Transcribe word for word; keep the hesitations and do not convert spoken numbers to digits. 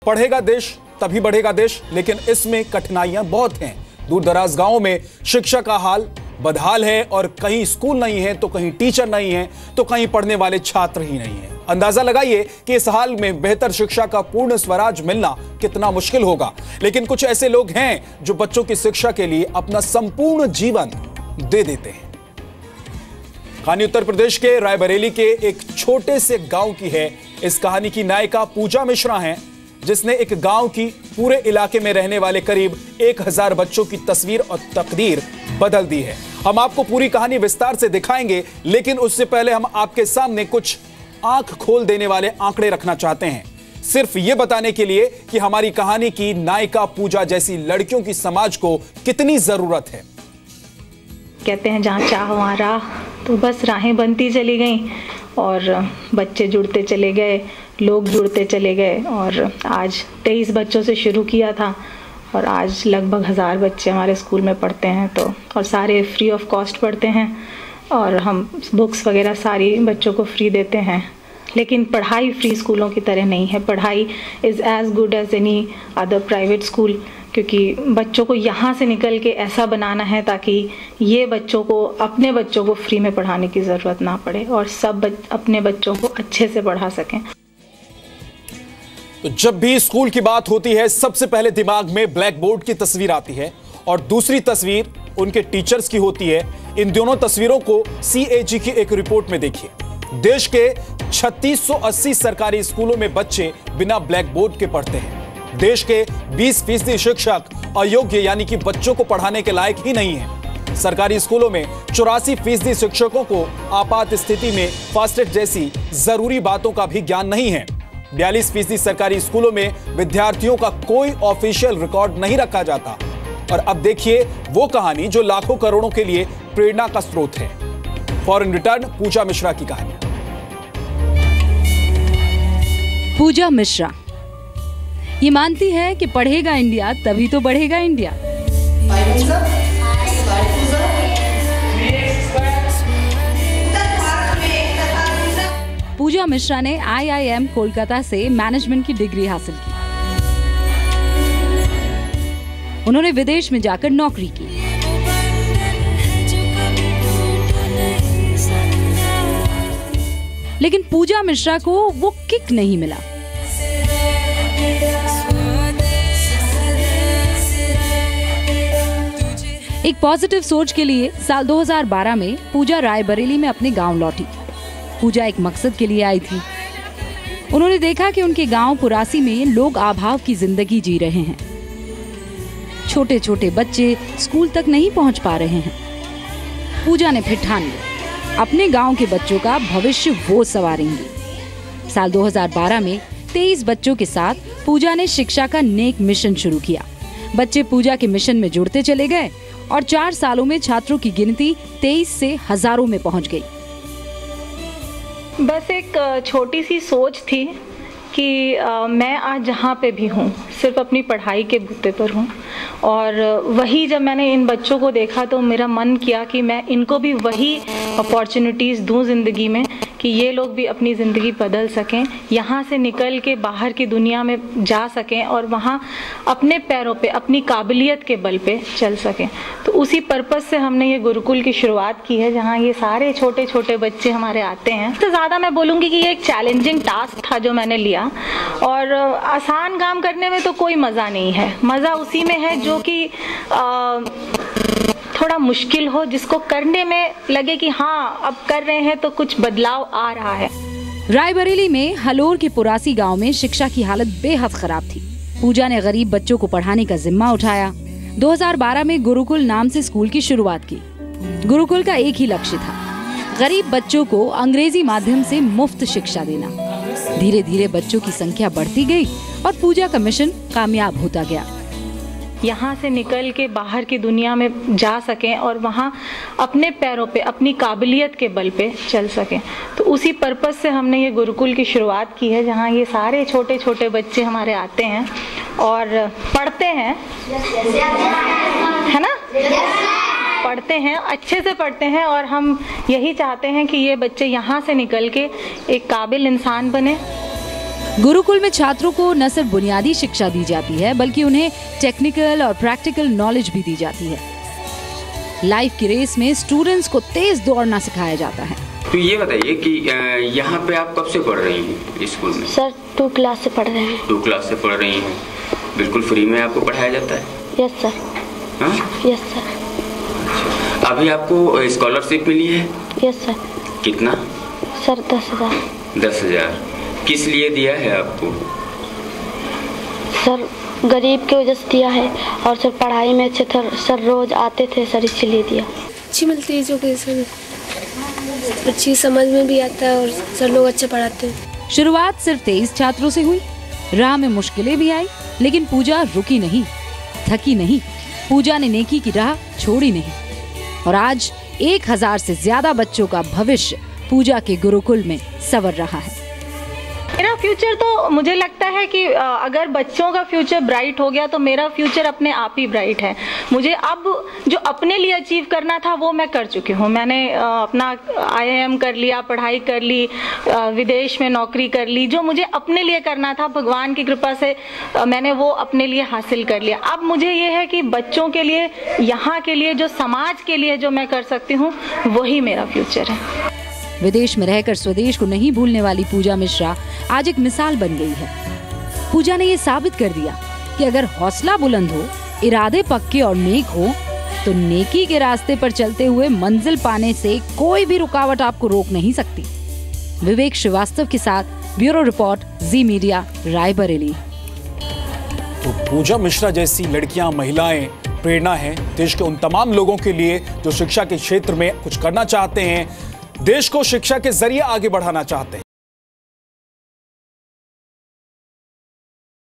पढ़ेगा देश तभी बढ़ेगा देश, लेकिन इसमें कठिनाइयां बहुत हैं। दूर दराज गांवों में शिक्षा का हाल बदहाल है और कहीं स्कूल नहीं है तो कहीं टीचर नहीं है तो कहीं पढ़ने वाले छात्र ही नहीं है। अंदाजा लगाइए कि इस हाल में बेहतर शिक्षा का पूर्ण स्वराज मिलना कितना मुश्किल होगा। लेकिन कुछ ऐसे लोग हैं जो बच्चों की शिक्षा के लिए अपना संपूर्ण जीवन दे देते हैं। कहानी उत्तर प्रदेश के रायबरेली के एक छोटे से गांव की है। इस कहानी की नायिका पूजा मिश्रा हैं, जिसने एक गांव की पूरे इलाके में रहने वाले करीब एक हजार बच्चों की तस्वीर और तकदीर बदल दी है। हम आपको पूरी कहानी विस्तार से दिखाएंगे, लेकिन उससे पहले हम आपके सामने कुछ आंख खोल देने वाले आंकड़े रखना चाहते हैं, सिर्फ यह बताने के लिए कि हमारी कहानी की नायिका पूजा जैसी लड़कियों की समाज को कितनी जरूरत है। कहते हैं जहाँ चाह वहाँ राह, तो बस राहें बनती चली गई और बच्चे जुड़ते चले गए, लोग जुड़ते चले गए और आज तेईस बच्चों से शुरू किया था और आज लगभग हज़ार बच्चे हमारे स्कूल में पढ़ते हैं। तो और सारे फ्री ऑफ कॉस्ट पढ़ते हैं और हम बुक्स वगैरह सारी बच्चों को फ्री देते हैं। लेकिन पढ़ाई फ्री स्कूलों की तरह नहीं है। पढ़ाई is as good as any other private school, क्योंकि बच्चों को यहाँ से निकल के ऐसा बनाना है ताकि ये बच्चों को अपने बच्चों को फ्री में पढ़ाने की ज़रूरत ना पड़े और सब बच, अपने बच्चों को अच्छे से पढ़ा सकें। तो जब भी स्कूल की बात होती है, सबसे पहले दिमाग में ब्लैक बोर्ड की तस्वीर आती है और दूसरी तस्वीर उनके टीचर्स की होती है। इन दोनों तस्वीरों को सी ए जी की एक रिपोर्ट में देखिए। देश के छत्तीस सौ अस्सी सरकारी स्कूलों में बच्चे बिना ब्लैक बोर्ड के पढ़ते हैं। देश के बीस फीसदी शिक्षक अयोग्य यानी कि बच्चों को पढ़ाने के लायक ही नहीं है। सरकारी स्कूलों में चौरासी फीसदी शिक्षकों को आपात स्थिति में फास्ट एड जैसी जरूरी बातों का भी ज्ञान नहीं है। बयालीस फीसदी सरकारी स्कूलों में विद्यार्थियों का कोई ऑफिशियल रिकॉर्ड नहीं रखा जाता। और अब देखिए वो कहानी जो लाखों करोड़ों के लिए प्रेरणा का स्रोत है। For in return Pooja Mishra की कहानी। पूजा मिश्रा ये मानती है कि पढ़ेगा इंडिया तभी तो बढ़ेगा इंडिया। पूजा मिश्रा ने आई आई एम कोलकाता से मैनेजमेंट की डिग्री हासिल की। उन्होंने विदेश में जाकर नौकरी की। लेकिन पूजा मिश्रा को वो किक नहीं मिला। एक पॉजिटिव सोच के लिए साल दो हज़ार बारह में पूजा रायबरेली में अपने गांव लौटी। पूजा एक मकसद के लिए आई थी। उन्होंने देखा कि उनके गांव पुरासी में लोग अभाव की जिंदगी जी रहे हैं। छोटे छोटे बच्चे स्कूल तक नहीं पहुंच पा रहे हैं। पूजा ने फिर ठान लिया, अपने गांव के बच्चों का भविष्य वो संवारेंगी। साल दो हज़ार बारह में तेईस बच्चों के साथ पूजा ने शिक्षा का नेक मिशन शुरू किया। बच्चे पूजा के मिशन में जुड़ते चले गए और चार सालों में छात्रों की गिनती तेईस से हजारों में पहुंच गई। बस एक छोटी सी सोच थी कि आ, मैं आज जहाँ पे भी हूँ सिर्फ अपनी पढ़ाई के बूते पर हूँ। और वही जब मैंने इन बच्चों को देखा तो मेरा मन किया कि मैं इनको भी वही अपॉर्चुनिटीज़ दूँ ज़िंदगी में कि ये लोग भी अपनी ज़िंदगी बदल सकें, यहाँ से निकल के बाहर की दुनिया में जा सकें और वहाँ अपने पैरों पे अपनी काबिलियत के बल पे चल सकें। तो उसी पर्पज़ से हमने ये गुरुकुल की शुरुआत की है, जहाँ ये सारे छोटे छोटे बच्चे हमारे आते हैं। तो ज़्यादा मैं बोलूँगी कि ये एक चैलेंजिंग टास्क था जो मैंने लिया। और आसान काम करने में तो कोई मज़ा नहीं है, मज़ा उसी में है जो कि थोड़ा मुश्किल हो, जिसको करने में लगे कि हाँ अब कर रहे हैं तो कुछ बदलाव आ रहा है। रायबरेली में हलोर के पुरासी गांव में शिक्षा की हालत बेहद खराब थी। पूजा ने गरीब बच्चों को पढ़ाने का जिम्मा उठाया। दो हज़ार बारह में गुरुकुल नाम से स्कूल की शुरुआत की। गुरुकुल का एक ही लक्ष्य था, गरीब बच्चों को अंग्रेजी माध्यम से मुफ्त शिक्षा देना। धीरे धीरे बच्चों की संख्या बढ़ती गई और पूजा का मिशन कामयाब होता गया। यहाँ से निकल के बाहर की दुनिया में जा सकें और वहाँ अपने पैरों पे अपनी काबिलियत के बल पे चल सकें। तो उसी पर्पज़ से हमने ये गुरुकुल की शुरुआत की है, जहाँ ये सारे छोटे छोटे बच्चे हमारे आते हैं और पढ़ते हैं, है ना, पढ़ते हैं, अच्छे से पढ़ते हैं। और हम यही चाहते हैं कि ये बच्चे यहाँ से निकल के एक काबिल इंसान बने गुरुकुल में छात्रों को न सिर्फ बुनियादी शिक्षा दी जाती है बल्कि उन्हें टेक्निकल और प्रैक्टिकल नॉलेज भी दी जाती है। लाइफ की रेस में स्टूडेंट्स को तेज दौड़ना सिखाया जाता है। तो ये बताइए कि यहाँ पे आप कब से पढ़ रही हैं स्कूल में? सर टू क्लास से पढ़ रहे हैं। टू क्लास से पढ़ रही हैं। बिल्कुल फ्री में आपको पढ़ाया जाता है? Yes sir. हाँ? Yes sir. अच्छा, अभी आपको स्कॉलरशिप मिली है? Yes sir. कितना? सर दस हजार। दस हजार किस लिए दिया है आपको? सर गरीब की वजह से दिया है और सर पढ़ाई में अच्छे थे सर, रोज आते थे सर, इसलिए दिया। अच्छी मिलती है एजुकेशन, अच्छी समझ में भी आता है और सर लोग अच्छे पढ़ाते हैं। शुरुआत सिर्फ तेईस छात्रों से हुई, राह में मुश्किलें भी आई, लेकिन पूजा रुकी नहीं, थकी नहीं। पूजा ने नेकी की राह छोड़ी नहीं और आज एक हजार से ज्यादा बच्चों का भविष्य पूजा के गुरुकुल में संवर रहा है। मेरा फ्यूचर तो मुझे लगता है कि अगर बच्चों का फ्यूचर ब्राइट हो गया तो मेरा फ्यूचर अपने आप ही ब्राइट है। मुझे अब जो अपने लिए अचीव करना था वो मैं कर चुकी हूँ। मैंने अपना आई आई एम कर लिया, पढ़ाई कर ली, विदेश में नौकरी कर ली। जो मुझे अपने लिए करना था भगवान की कृपा से मैंने वो अपने लिए हासिल कर लिया। अब मुझे ये है कि बच्चों के लिए, यहाँ के लिए, जो समाज के लिए जो मैं कर सकती हूँ वही मेरा फ्यूचर है। विदेश में रहकर स्वदेश को नहीं भूलने वाली पूजा मिश्रा आज एक मिसाल बन गई है। पूजा ने ये साबित कर दिया कि अगर हौसला बुलंद हो, इरादे पक्के और नेक हो तो नेकी के रास्ते पर चलते हुए मंजिल पाने से कोई भी रुकावट आपको रोक नहीं सकती। विवेक श्रीवास्तव के साथ bureau report, Zee media, Raebareli. तो पूजा मिश्रा जैसी लड़कियां, महिलाएं प्रेरणा है देश के उन तमाम लोगों के लिए जो शिक्षा के क्षेत्र में कुछ करना चाहते हैं, देश को शिक्षा के जरिए आगे बढ़ाना चाहते हैं।